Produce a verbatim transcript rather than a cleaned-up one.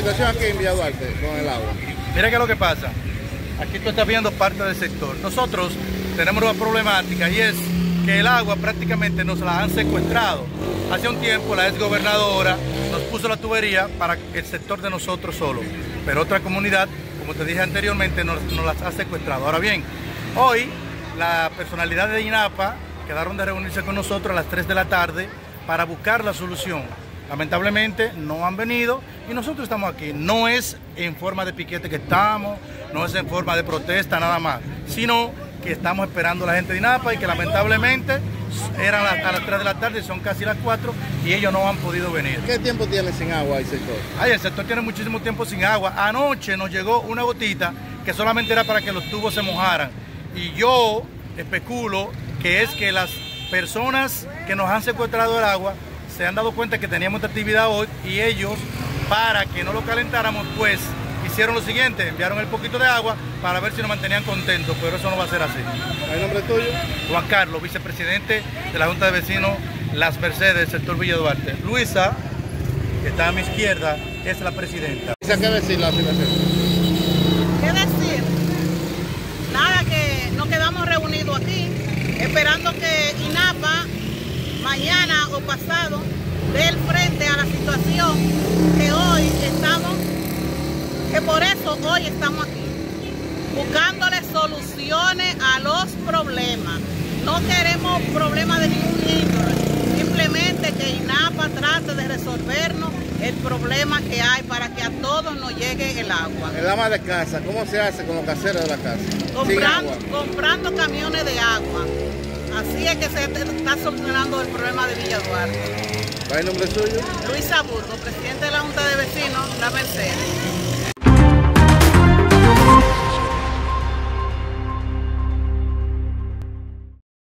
situación aquí en Villa Duarte con el agua? Mira qué es lo que pasa. Aquí tú estás viendo parte del sector. Nosotros tenemos una problemática y es que el agua prácticamente nos la han secuestrado. Hace un tiempo la exgobernadora nos puso la tubería para el sector de nosotros solo, pero otra comunidad, como te dije anteriormente, nos, nos las ha secuestrado. Ahora bien, hoy la personalidad de INAPA quedaron de reunirse con nosotros a las tres de la tarde para buscar la solución. Lamentablemente no han venido y nosotros estamos aquí. No es en forma de piquete que estamos, no es en forma de protesta nada más, sino que estamos esperando a la gente de INAPA y que lamentablemente eran a las tres de la tarde, son casi las cuatro y ellos no han podido venir. ¿Qué tiempo tiene sin agua el sector? Ay, el sector tiene muchísimo tiempo sin agua. Anoche nos llegó una gotita que solamente era para que los tubos se mojaran. Y yo especulo que es que las personas que nos han secuestrado el agua se han dado cuenta que teníamos esta actividad hoy y ellos, para que no lo calentáramos, pues hicieron lo siguiente, enviaron el poquito de agua para ver si nos mantenían contentos, pero eso no va a ser así. ¿El nombre tuyo? Juan Carlos, vicepresidente de la Junta de Vecinos Las Mercedes, del sector Villa Duarte. Luisa, que está a mi izquierda, es la presidenta. ¿Qué decir la situación? ¿Qué decir? Nada, que nos quedamos reunidos aquí, esperando que INAPA mañana o pasado dé el frente a la situación que hoy estamos, que por eso hoy estamos aquí, buscándole soluciones a los problemas. No queremos problemas de ningún índole, simplemente que INAPA trate de resolvernos el problema que hay para que a todos nos llegue el agua. El ama de casa, ¿cómo se hace con los caseros de la casa? Comprando, comprando camiones de agua. Así es que se está solucionando el problema de Villa Duarte. ¿Cuál es el nombre suyo? Luisa Burgo, presidente de la Junta de Vecinos, La Mercedes.